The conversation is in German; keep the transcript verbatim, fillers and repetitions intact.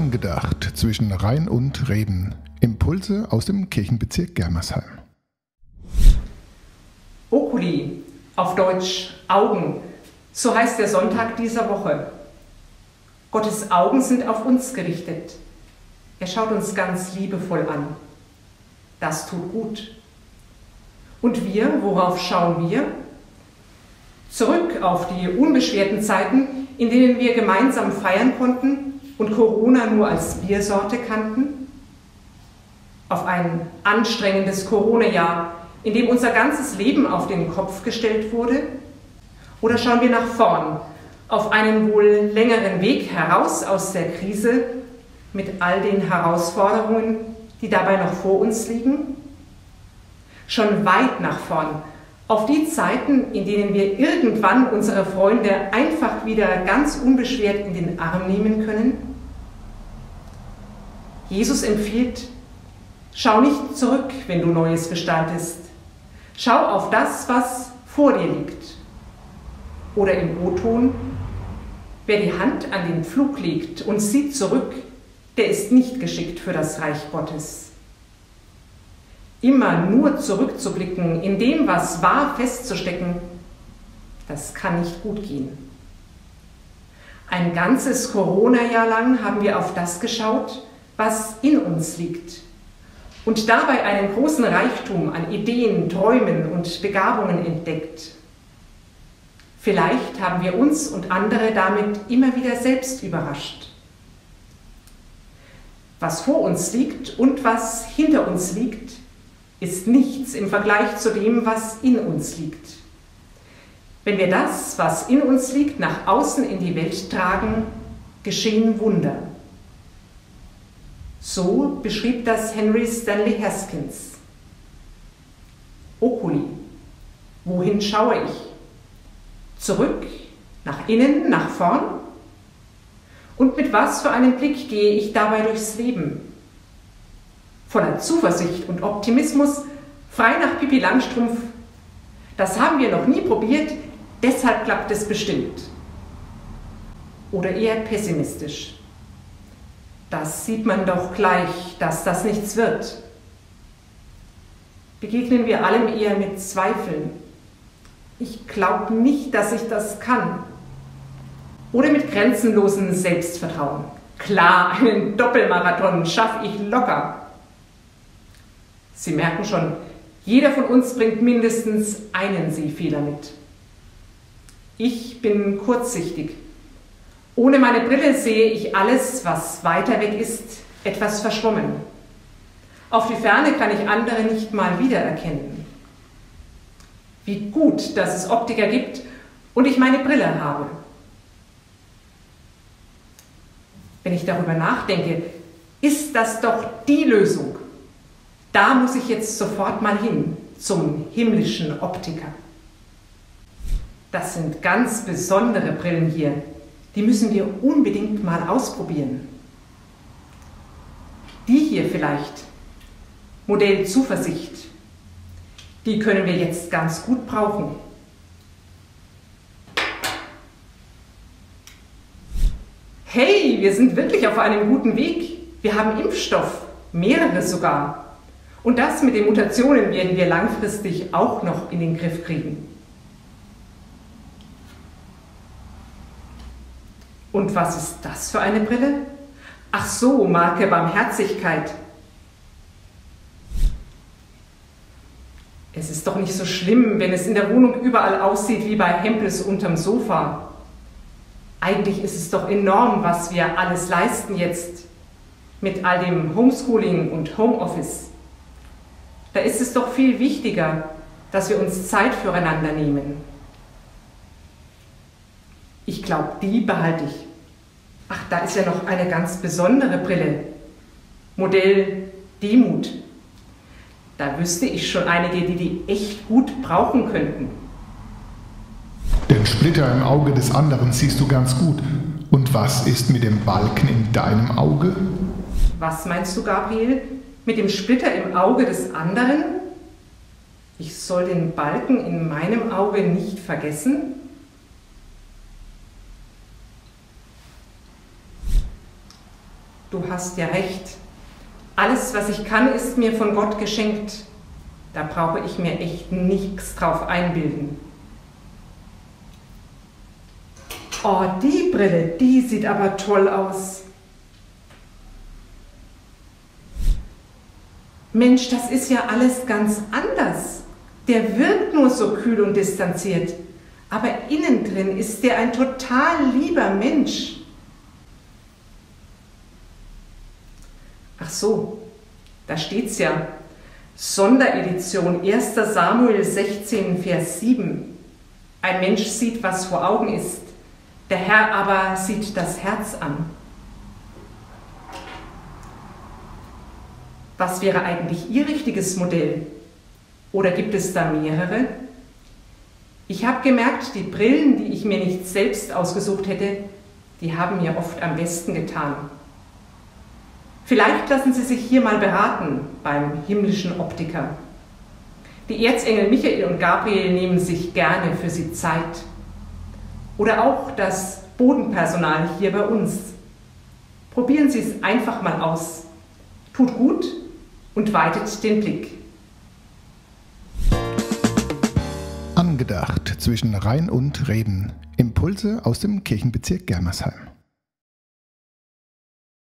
Zusammengedacht zwischen Rhein und Reben. Impulse aus dem Kirchenbezirk Germersheim. Oculi, auf Deutsch Augen, so heißt der Sonntag dieser Woche. Gottes Augen sind auf uns gerichtet. Er schaut uns ganz liebevoll an. Das tut gut. Und wir, worauf schauen wir? Zurück auf die unbeschwerten Zeiten, in denen wir gemeinsam feiern konnten und Corona nur als Biersorte kannten? Auf ein anstrengendes Corona-Jahr, in dem unser ganzes Leben auf den Kopf gestellt wurde? Oder schauen wir nach vorn, auf einen wohl längeren Weg heraus aus der Krise mit all den Herausforderungen, die dabei noch vor uns liegen? Schon weit nach vorn, auf die Zeiten, in denen wir irgendwann unsere Freunde einfach wieder ganz unbeschwert in den Arm nehmen können? Jesus empfiehlt: Schau nicht zurück, wenn du Neues gestaltest. Schau auf das, was vor dir liegt. Oder im O-Ton: Wer die Hand an den Pflug legt und sieht zurück, der ist nicht geschickt für das Reich Gottes. Immer nur zurückzublicken, in dem, was war, festzustecken, das kann nicht gut gehen. Ein ganzes Corona-Jahr lang haben wir auf das geschaut, was in uns liegt, und dabei einen großen Reichtum an Ideen, Träumen und Begabungen entdeckt. Vielleicht haben wir uns und andere damit immer wieder selbst überrascht. Was vor uns liegt und was hinter uns liegt, ist nichts im Vergleich zu dem, was in uns liegt. Wenn wir das, was in uns liegt, nach außen in die Welt tragen, geschehen Wunder. So beschrieb das Henry Stanley Haskins. Oculi, wohin schaue ich? Zurück, nach innen, nach vorn? Und mit was für einem Blick gehe ich dabei durchs Leben? Voller Zuversicht und Optimismus, frei nach Pippi Langstrumpf. Das haben wir noch nie probiert, deshalb klappt es bestimmt. Oder eher pessimistisch. Das sieht man doch gleich, dass das nichts wird. Begegnen wir allem eher mit Zweifeln. Ich glaube nicht, dass ich das kann. Oder mit grenzenlosem Selbstvertrauen. Klar, einen Doppelmarathon schaffe ich locker. Sie merken schon, jeder von uns bringt mindestens einen Sehfehler mit. Ich bin kurzsichtig. Ohne meine Brille sehe ich alles, was weiter weg ist, etwas verschwommen. Auf die Ferne kann ich andere nicht mal wiedererkennen. Wie gut, dass es Optiker gibt und ich meine Brille habe. Wenn ich darüber nachdenke, ist das doch die Lösung. Da muss ich jetzt sofort mal hin, zum himmlischen Optiker. Das sind ganz besondere Brillen hier. Die müssen wir unbedingt mal ausprobieren. Die hier vielleicht, Modell Zuversicht, die können wir jetzt ganz gut brauchen. Hey, wir sind wirklich auf einem guten Weg. Wir haben Impfstoff, mehrere sogar. Und das mit den Mutationen werden wir langfristig auch noch in den Griff kriegen. Und was ist das für eine Brille? Ach so, Marke Barmherzigkeit. Es ist doch nicht so schlimm, wenn es in der Wohnung überall aussieht wie bei Hempels unterm Sofa. Eigentlich ist es doch enorm, was wir alles leisten jetzt mit all dem Homeschooling und Homeoffice. Da ist es doch viel wichtiger, dass wir uns Zeit füreinander nehmen. Ich glaube, die behalte ich. Ach, da ist ja noch eine ganz besondere Brille. Modell Demut. Da wüsste ich schon einige, die die echt gut brauchen könnten. Den Splitter im Auge des anderen siehst du ganz gut. Und was ist mit dem Balken in deinem Auge? Was meinst du, Gabriel? Mit dem Splitter im Auge des anderen? Ich soll den Balken in meinem Auge nicht vergessen? du hast ja recht. Alles, was ich kann, ist mir von Gott geschenkt. Da brauche ich mir echt nichts drauf einbilden. Oh, die Brille, die sieht aber toll aus. Mensch, das ist ja alles ganz anders. Der wirkt nur so kühl und distanziert, aber innen drin ist der ein total lieber Mensch. Ach so, da steht's ja. Sonderedition, erster Samuel sechzehn, Vers sieben. Ein Mensch sieht, was vor Augen ist, der Herr aber sieht das Herz an. Was wäre eigentlich Ihr richtiges Modell? Oder gibt es da mehrere? Ich habe gemerkt, die Brillen, die ich mir nicht selbst ausgesucht hätte, die haben mir oft am besten getan. Vielleicht lassen Sie sich hier mal beraten beim himmlischen Optiker. Die Erzengel Michael und Gabriel nehmen sich gerne für Sie Zeit. Oder auch das Bodenpersonal hier bei uns. Probieren Sie es einfach mal aus. Tut gut und weitet den Blick. Angedacht zwischen Rhein und Reden. Impulse aus dem Kirchenbezirk Germersheim.